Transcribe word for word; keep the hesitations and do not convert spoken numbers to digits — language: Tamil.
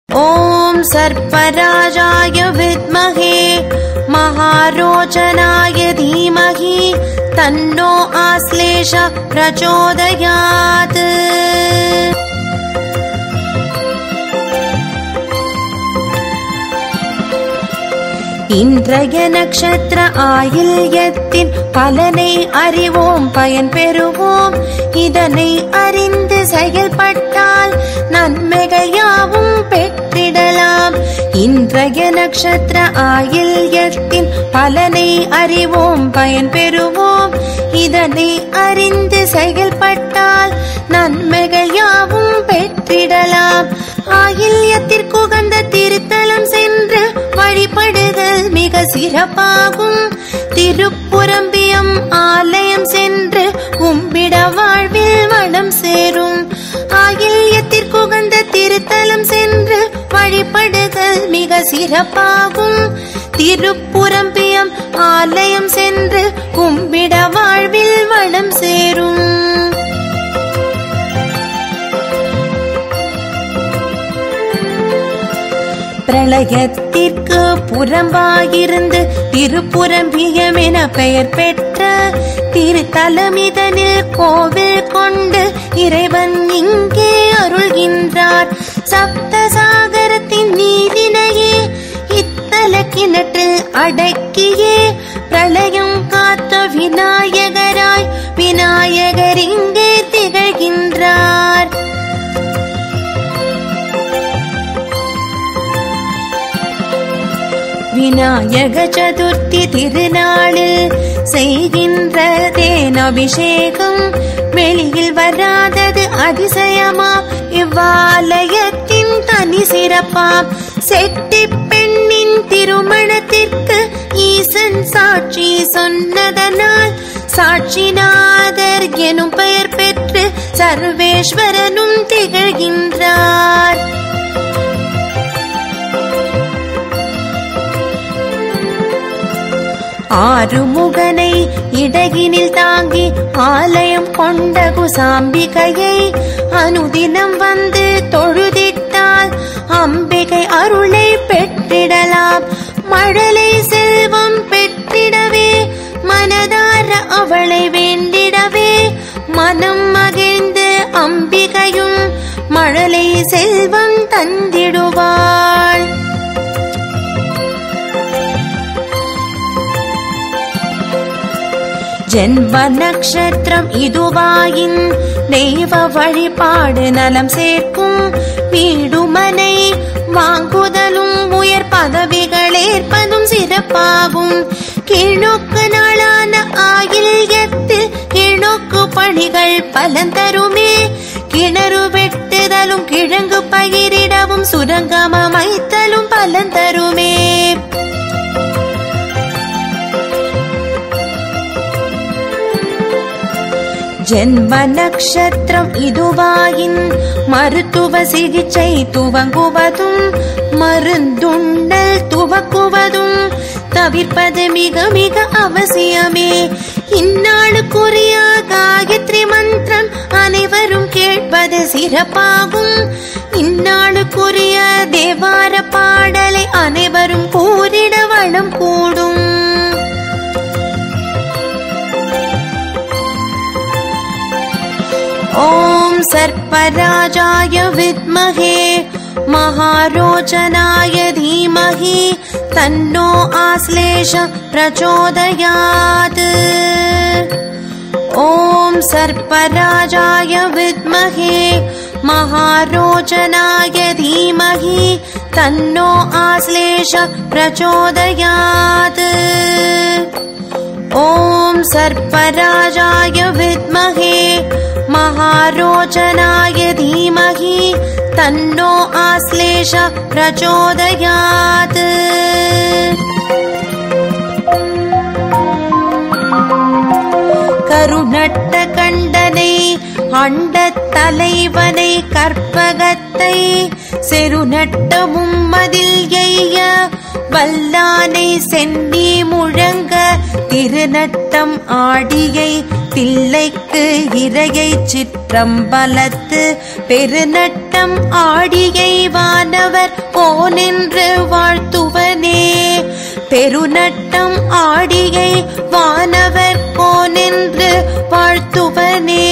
ओम सर्पराजाय विद्महे महारोचनाय धीमहि तन्नो आश्लेष प्रचोदयात्। இன்றைய நட்சத்திர ஆயில்யத்தின் பலனை அறிவோம், பயன் பெறுவோம். இதனை அறிந்து செயல்பட்டால் நன்மைகள் யாவும் பெற்றிடலாம். இன்றைய நட்சத்திர ஆயில்யத்தின் பலனை அறிவோம், பயன் பெறுவோம். இதனை அறிந்து செயல்பட்டால் நன்மைகள் யாவும் பெற்றிடலாம். ஆயில்யத்திற்கு உகந்த திருத்தலம் சென்று வழிபடுதல் மிக சிறப்பாகும். திருப்புரம்பியம் ஆலயம் சென்று கும்பிட வாழ்வில் வளம் சேரும். ஆயில்யத்திற்கு உகந்த திருத்தலம் சென்று வழிபடுதல் மிக சிறப்பாகும். திருப்புரம்பியம் ஆலயம் சென்று கும்பிட வாழ்வில் வளம் சேரும். பிரளயத்திற்கு புறம்பாயிருந்து திருப்புரம்பியம் என பெயர் பெற்ற திருத்தலமிதனில் கோவில் கொண்டு இறைவன் இங்கே அருள்கின்றார். சப்தசாகரத்தின் நீரினையே இத்தல கிணற்றில் அடக்கியே பிரளயம் காத்த விநாயகராய் விநாயகர் இங்கே திகழ்கின்றார். விநாயக சதுர்த்தி திருநாளில் செய்கின்ற தேன் அபிஷேகம் வெளியில் வராதது அதிசயமா, இவ்வாலயத்தின் தனி சிறப்பாம். செட்டி பெண்ணின் திருமணத்திற்கு ஈசன் சாட்சி சொன்னதனால் சாட்சிநாதர் எனும் பெயர் பெற்று சர்வேஸ்வரனும் திகழ்கின்றார். ஆறுமுகனை இடையினில் தாங்கி ஆலயம் கொண்ட குசாம்பிகையை அனுதினம் வந்து தொழுதிட்டால் அம்பிகை அருளை பெற்றிடலாம். மழலை செல்வம் பெற்றிடவே மனதார அவளை வேண்டிடவே மனம் மகிழ்ந்து அம்பிகையும் மழலை செல்வம் தந்திடுவாள். ஜென்ம நட்சத்திரம் இதுவாயின் தெய்வ வழிபாடு நலம் சேர்க்கும். வீடுமனை வாங்குதலும் உயர் பதவிகள் ஏற்பதும் சிறப்பாகும். கீழ்நோக்கு நாளான ஆயில்யத்தில் கீழ்நோக்கு பணிகள் பலன் தருமே. கிணறு வெட்டுதலும் கிழங்கு பயிரிடவும் சுரங்கம் அமைத்தலும் பலன் தருமே. ஜென்ம நட்சத்திரம் இதுவாயின் மருத்துவ சிகிச்சை துவங்குவதும் மருந்துண்டல் துவக்குவதும் தவிர்ப்பது மிக மிக அவசியமே. இந்நாளுக்குரிய காயத்ரி மந்திரம் அனைவரும் கேட்பது சிறப்பாகும். இந்நாளுக்குரிய தேவார பாடலை அனைவரும் கூறிட வளம் கூடும். ओम सर्पराजाय विद्महे महारोचनाय धीमहि तन्नो आश्लेष प्रचोदयात्। ओम सर्पराजाय विद्महे महारोचनाय धीमहि तन्नो आश्लेष प्रचोदयात्। ओम सर्पराजाय विद्महे महारोचनाय धीमहि तन्नो आश्लेष प्रचोदयात्। கருநட்ட கண்டனை அண்டத் தலைவனை கற்பகத்தை செருநட்ட மும்மதில் எய்ய வல்லானை சென்னி முழங்க திருநட்டம் ஆடியை தில்லைக்கு இரையை சிற்றம்பலத்து பெருநட்டம் ஆடியை வானவர் போனின்று வாழ்த்துவனே. பெருநட்டம் ஆடியை வானவர் போனின்று வாழ்த்துவனே.